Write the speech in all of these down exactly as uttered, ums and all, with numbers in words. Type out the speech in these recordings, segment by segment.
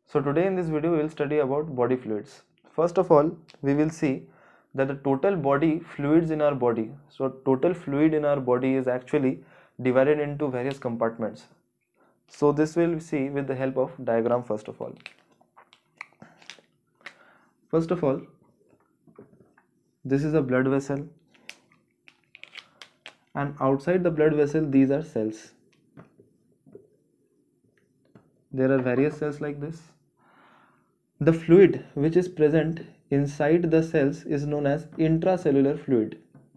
So today in this video we will study about body fluids. First of all, we will see that the total body fluids in our body. So total fluid in our body is actually divided into various compartments. So this we'll see with the help of diagram first of all. First of all, this is a blood vessel, and outside the blood vessel these are cells. There are various cells like this. The fluid which is present inside the cells is known as intracellular fluid.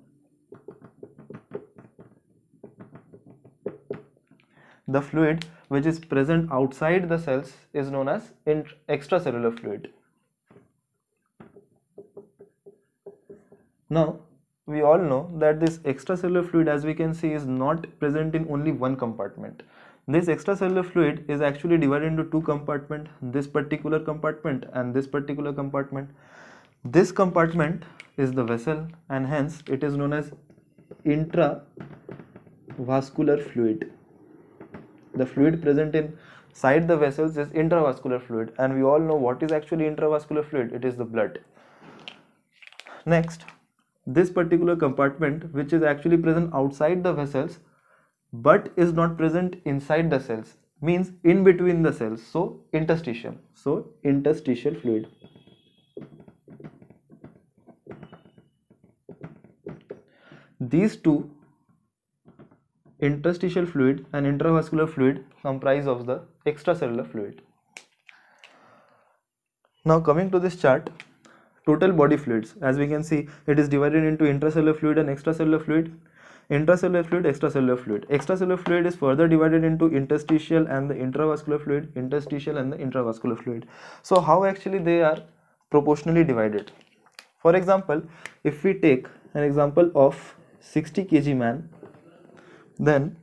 The fluid which is present outside the cells is known as extracellular fluid. Now, we all know that this extracellular fluid, as we can see, is not present in only one compartment. This extracellular fluid is actually divided into two compartments, this particular compartment and this particular compartment. This compartment is the vessel, and hence it is known as intravascular fluid. The fluid present inside the vessels is intravascular fluid, and we all know what is actually intravascular fluid. It is the blood. Next, this particular compartment which is actually present outside the vessels but is not present inside the cells, means in between the cells, so interstitial. So interstitial fluid. These two, interstitial fluid and intravascular fluid, comprise of the extracellular fluid. Now coming to this chart, total body fluids, as we can see, it is divided into intracellular fluid and extracellular fluid. Intracellular fluid, extracellular fluid. Extracellular fluid is further divided into interstitial and the intravascular fluid, interstitial and the intravascular fluid. So how actually they are proportionally divided? For example, if we take an example of sixty kilogram man, then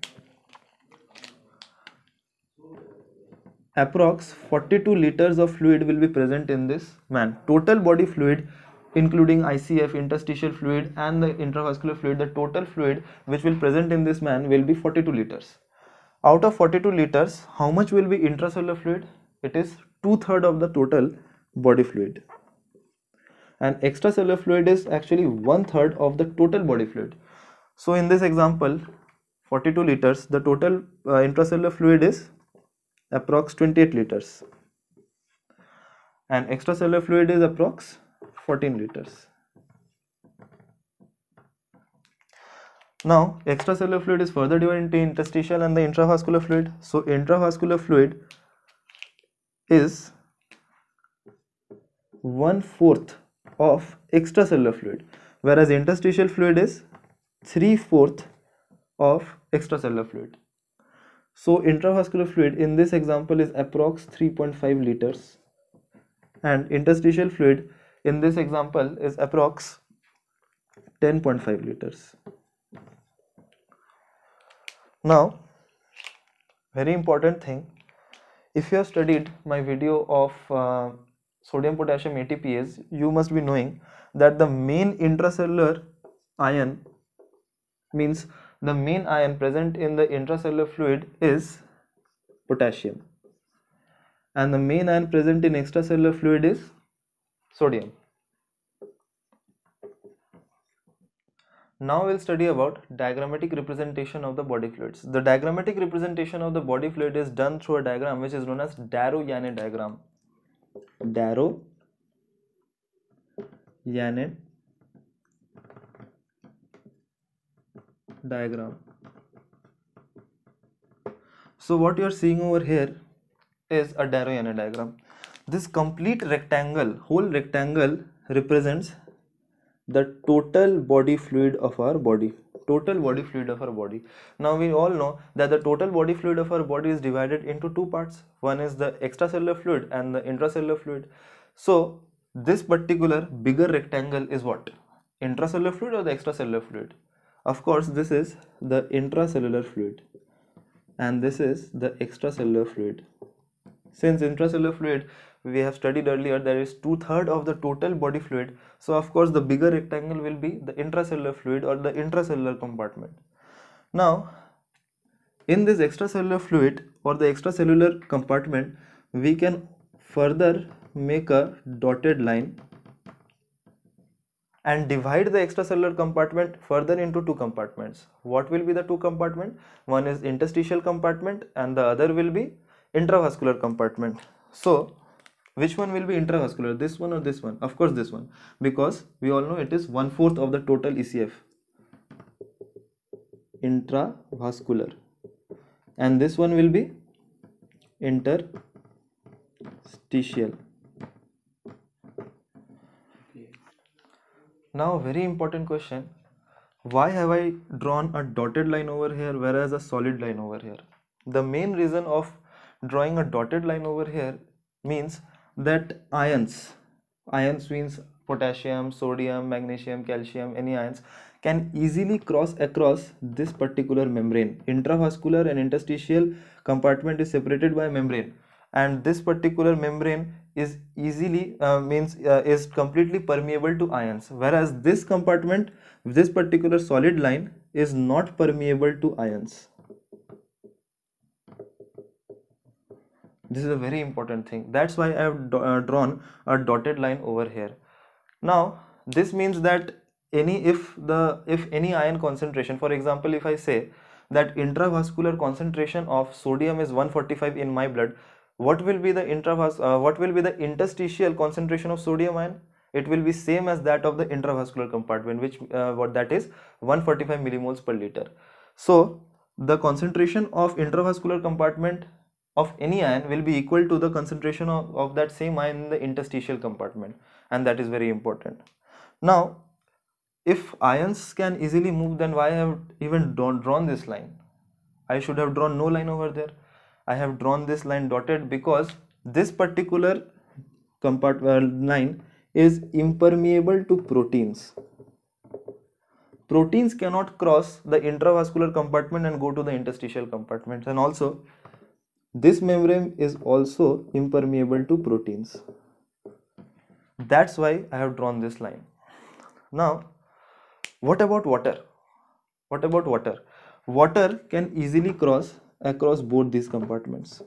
approx forty-two liters of fluid will be present in this man. Total body fluid, including I C F, interstitial fluid and the intravascular fluid, the total fluid which will present in this man will be forty-two liters. Out of forty-two liters, how much will be intracellular fluid? It is two-thirds of the total body fluid. And extracellular fluid is actually one-third of the total body fluid. So in this example, forty-two liters, the total uh, intracellular fluid is approx twenty-eight liters. And extracellular fluid is approx fourteen liters. Now, extracellular fluid is further divided into interstitial and the intravascular fluid. So, intravascular fluid is one fourth of extracellular fluid, whereas interstitial fluid is three fourth of extracellular fluid. So, intravascular fluid in this example is approx three point five liters, and interstitial fluid in this example is approx ten point five liters. Now, very important thing, if you have studied my video of uh, sodium potassium A T Pase, you must be knowing that the main intracellular ion, means the main ion present in the intracellular fluid is potassium, and the main ion present in extracellular fluid is sodium. Now we'll study about diagrammatic representation of the body fluids. The diagrammatic representation of the body fluid is done through a diagram which is known as Darrow-Yannet diagram. Darrow-Yannet diagram. So what you are seeing over here is a Darrow-Yannet diagram. This complete rectangle, whole rectangle represents the total body fluid of our body. Total body fluid of our body. Now we all know that the total body fluid of our body is divided into two parts. One is the extracellular fluid and the intracellular fluid. So this particular bigger rectangle is what? Intracellular fluid or the extracellular fluid? Of course, this is the intracellular fluid and this is the extracellular fluid. Since intracellular fluid we have studied earlier, there is two-thirds of the total body fluid, so of course the bigger rectangle will be the intracellular fluid or the intracellular compartment. Now in this extracellular fluid or the extracellular compartment, we can further make a dotted line and divide the extracellular compartment further into two compartments. What will be the two compartment? One is interstitial compartment and the other will be intravascular compartment. So which one will be intravascular, this one or this one? Of course this one, because we all know it is one fourth of the total E C F, intravascular, and this one will be interstitial. Now very important question, why have I drawn a dotted line over here whereas a solid line over here? The main reason of drawing a dotted line over here means that ions, ions means potassium, sodium, magnesium, calcium, any ions can easily cross across this particular membrane. Intravascular and interstitial compartment is separated by a membrane, and this particular membrane is easily uh, means uh, is completely permeable to ions, whereas this compartment, this particular solid line, is not permeable to ions. This is a very important thing. That's why I have uh, drawn a dotted line over here. Now this means that any if the if any ion concentration, for example, if I say that intravascular concentration of sodium is one forty-five in my blood, what will be the intravas uh, what will be the interstitial concentration of sodium ion? It will be same as that of the intravascular compartment, which uh, what that is one forty-five millimoles per liter. So the concentration of intravascular compartment of any ion will be equal to the concentration of, of that same ion in the interstitial compartment, and that is very important. Now if ions can easily move, then why I have even drawn this line? I should have drawn no line over there. I have drawn this line dotted because this particular compartment line is impermeable to proteins. Proteins cannot cross the intravascular compartment and go to the interstitial compartments, and also this membrane is also impermeable to proteins. That's why I have drawn this line. Now what about water? What about water? Water can easily cross across both these compartments.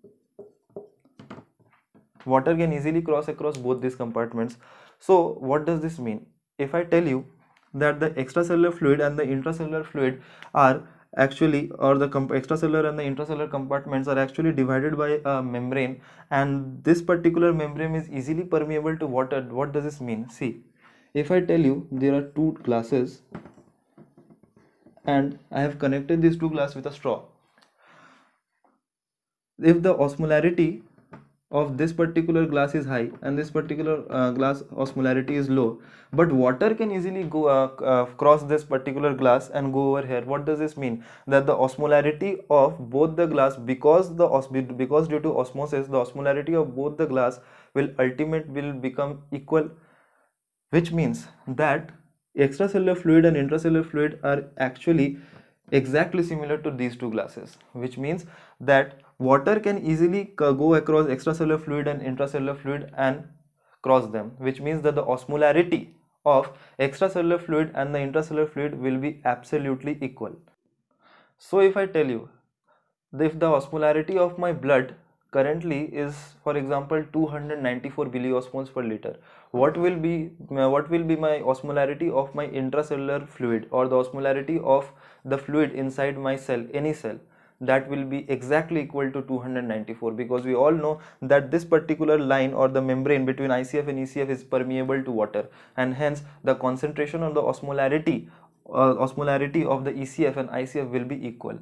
Water can easily cross across both these compartments. So what does this mean? If I tell you that the extracellular fluid and the intracellular fluid are actually, or the extracellular and the intracellular compartments are actually divided by a membrane, and this particular membrane is easily permeable to water, what does this mean? See, if I tell you there are two glasses and I have connected these two glasses with a straw, if the osmolarity of this particular glass is high and this particular uh, glass osmolarity is low, but water can easily go uh, uh, cross this particular glass and go over here, what does this mean? That the osmolarity of both the glass, because the os because due to osmosis, the osmolarity of both the glass will ultimately will become equal, which means that extracellular fluid and intracellular fluid are actually exactly similar to these two glasses, which means that water can easily go across extracellular fluid and intracellular fluid and cross them, which means that the osmolarity of extracellular fluid and the intracellular fluid will be absolutely equal. So if I tell you, if the osmolarity of my blood currently is, for example, two hundred ninety-four milliosmoles per liter, what will be what will be my osmolarity of my intracellular fluid, or the osmolarity of the fluid inside my cell, any cell? That will be exactly equal to two hundred ninety-four, because we all know that this particular line or the membrane between I C F and E C F is permeable to water, and hence the concentration of the osmolarity uh, osmolarity of the E C F and I C F will be equal.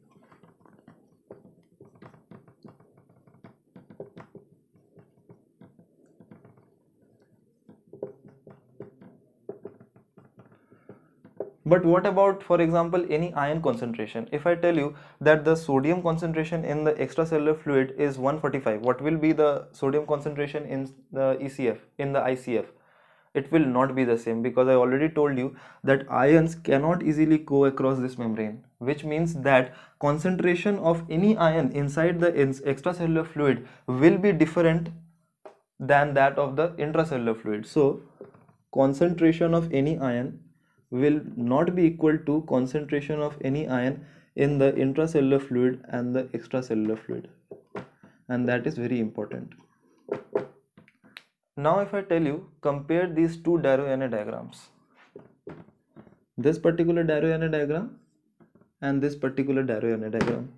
But what about, for example, any ion concentration? If I tell you that the sodium concentration in the extracellular fluid is one forty-five, what will be the sodium concentration in the E C F, in the I C F? It will not be the same, because I already told you that ions cannot easily go across this membrane, which means that concentration of any ion inside the extracellular fluid will be different than that of the intracellular fluid. So concentration of any ion will not be equal to concentration of any ion in the intracellular fluid and the extracellular fluid, and that is very important. Now if I tell you, compare these two Darrow-Yanni diagrams, this particular Darrow-Yanni diagram and this particular Darrow-Yanni diagram.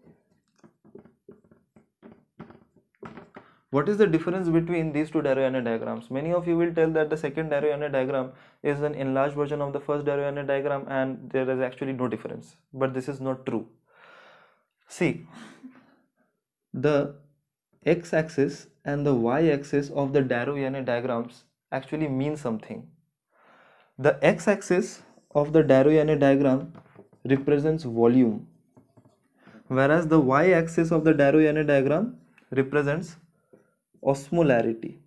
What is the difference between these two Darrow-Yanni diagrams? Many of you will tell that the second Darrow-Yanni diagram is an enlarged version of the first Darrow-Yanni diagram and there is actually no difference. But this is not true. See, the x-axis and the y-axis of the Darrow-Yanni diagrams actually mean something. The x-axis of the Darrow-Yanni diagram represents volume, whereas the y-axis of the Darrow-Yanni diagram represents osmolarity.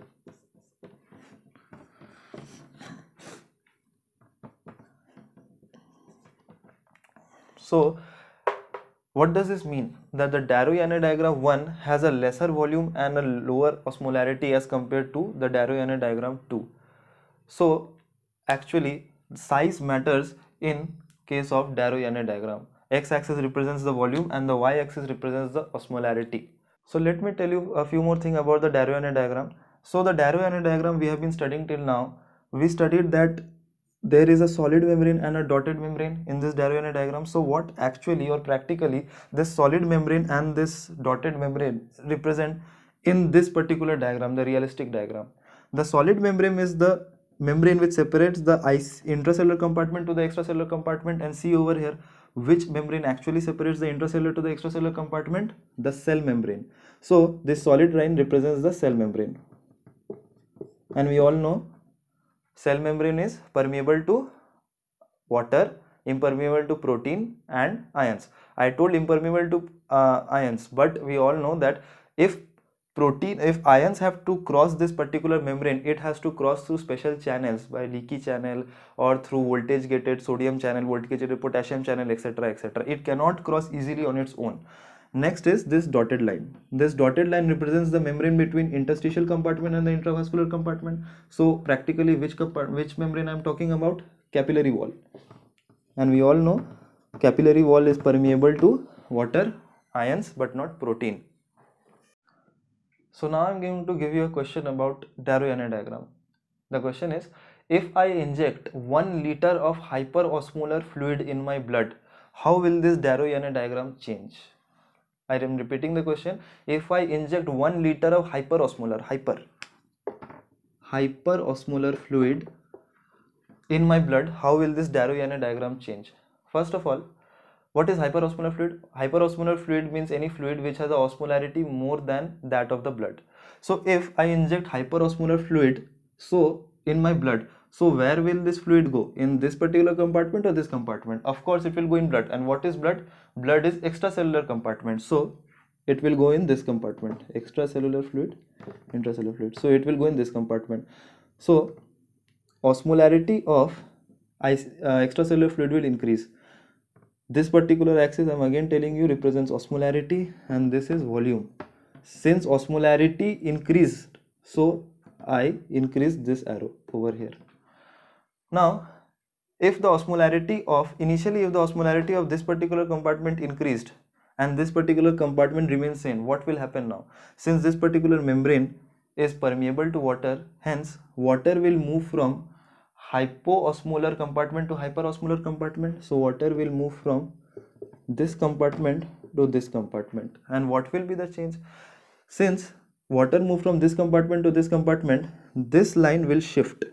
So what does this mean? That the Darrow-Yanni diagram one has a lesser volume and a lower osmolarity as compared to the Darrow-Yanni diagram two. So actually size matters in case of Darrow-Yanni diagram. X-axis represents the volume and the y-axis represents the osmolarity. So let me tell you a few more things about the Darrow-Yanni diagram. So the Darrow-Yanni diagram we have been studying till now. We studied that there is a solid membrane and a dotted membrane in this Darrow-Yanni diagram. So what actually or practically this solid membrane and this dotted membrane represent in this particular diagram, the realistic diagram? The solid membrane is the membrane which separates the intracellular compartment to the extracellular compartment, and see over here which membrane actually separates the intracellular to the extracellular compartment? The cell membrane. So this solid line represents the cell membrane, and we all know cell membrane is permeable to water, impermeable to protein and ions. I told impermeable to uh, ions, but we all know that if protein if ions have to cross this particular membrane, it has to cross through special channels, by leaky channel or through voltage gated sodium channel, voltage gated potassium channel, etc, etc. It cannot cross easily on its own. Next is this dotted line. This dotted line represents the membrane between interstitial compartment and the intravascular compartment. So practically which which membrane I am talking about? Capillary wall. And we all know capillary wall is permeable to water, ions, but not protein. So now I am going to give you a question about Darrow-Yanni diagram. The question is, if I inject one liter of hyperosmolar fluid in my blood, how will this Darrow-Yanni diagram change? I am repeating the question. If I inject one liter of hyperosmolar, hyper, hyperosmolar fluid in my blood, how will this Darrow-Yanni diagram change? First of all, what is hyperosmolar fluid? Hyperosmolar fluid means any fluid which has a osmolarity more than that of the blood. So if I inject hyperosmolar fluid so in my blood, so where will this fluid go? In this particular compartment or this compartment? Of course it will go in blood. And what is blood? Blood is extracellular compartment, so it will go in this compartment. Extracellular fluid, intracellular fluid, so it will go in this compartment. So osmolarity of uh, extracellular fluid will increase. This particular axis, I am again telling you, represents osmolarity, and this is volume. Since osmolarity increased, so I increase this arrow over here. Now if the osmolarity of initially if the osmolarity of this particular compartment increased and this particular compartment remains same, what will happen now? Since this particular membrane is permeable to water, hence water will move from hypoosmolar compartment to hyperosmolar compartment. So water will move from this compartment to this compartment. And what will be the change? Since water move from this compartment to this compartment, this line will shift.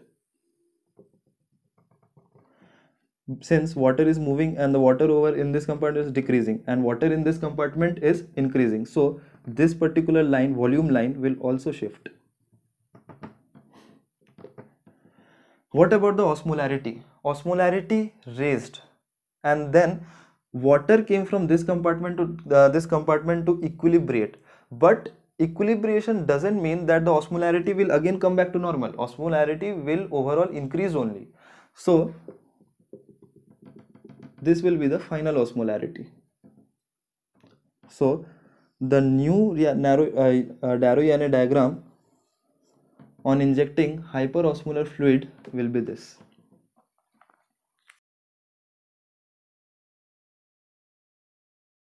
Since water is moving and the water over in this compartment is decreasing and water in this compartment is increasing, so this particular line, volume line, will also shift. What about the osmolarity? Osmolarity raised, and then water came from this compartment to uh, this compartment to equilibrate. But equilibration doesn't mean that the osmolarity will again come back to normal. Osmolarity will overall increase only. So this will be the final osmolarity. So the new narrow uh, uh, Darrow-Yanni diagram on injecting hyperosmolar fluid will be this.